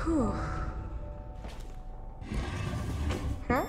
Whew. Huh?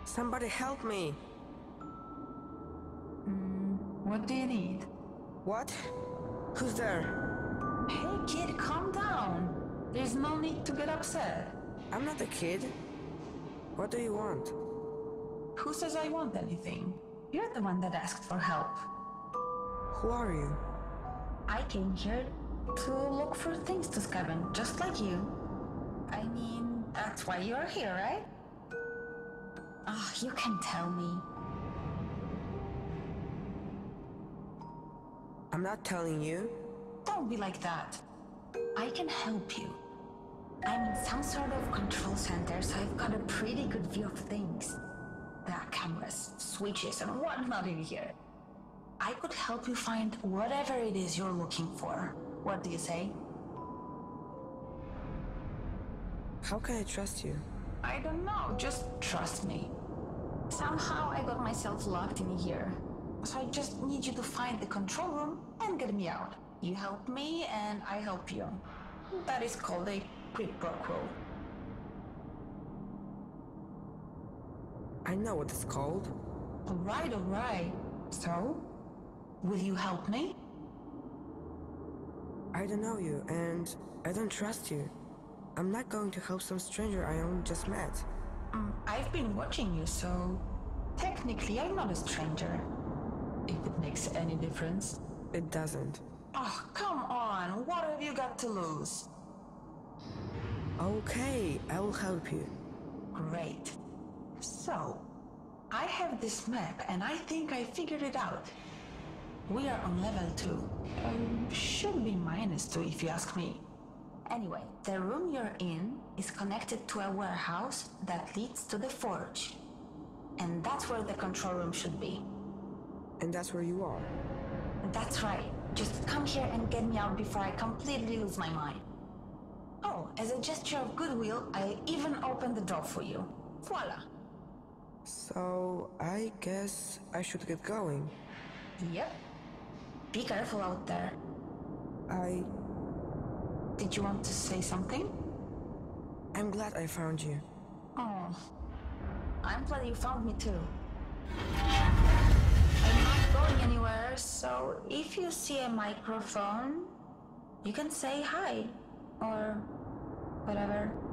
Somebody help me! What do you need? What? Who's there? Hey kid, calm down. There's no need to get upset. I'm not a kid. What do you want? Who says I want anything? You're the one that asked for help. Who are you? I came here to look for things to scavenge, just like you. I mean, that's why you're here, right? Ah, you can tell me. I'm not telling you. Don't be like that. I can help you. I'm in some sort of control center, so I've got a pretty good view of things. There are cameras, switches, and whatnot in here. I could help you find whatever it is you're looking for. What do you say? How can I trust you? I don't know, just trust me. Somehow I got myself locked in here. So I just need you to find the control room and get me out. You help me and I help you. That is called a quid pro quo. I know what it's called. Alright. So, will you help me? I don't know you, and I don't trust you. I'm not going to help some stranger I only just met. I've been watching you, so technically I'm not a stranger. If it makes any difference. It doesn't. Oh, come on, what have you got to lose? Okay, I will help you. Great. So, I have this map and I think I figured it out. We are on level 2. Should be -2 if you ask me. Anyway, the room you're in is connected to a warehouse that leads to the forge. And that's where the control room should be. And that's where you are. That's right. Just come here and get me out before I completely lose my mind. Oh, as a gesture of goodwill, I even opened the door for you. Voila. So, I guess I should get going. Yep. Be careful out there. Did you want to say something? I'm glad I found you. Oh, I'm glad you found me too. I'm not going anywhere, so if you see a microphone, you can say hi, or whatever.